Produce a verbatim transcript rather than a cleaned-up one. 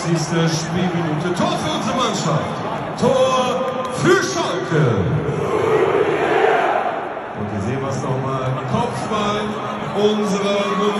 neunzigste Spielminute. Tor für unsere Mannschaft. Tor für Schalke. Und wir sehen was nochmal. Kopfball unserer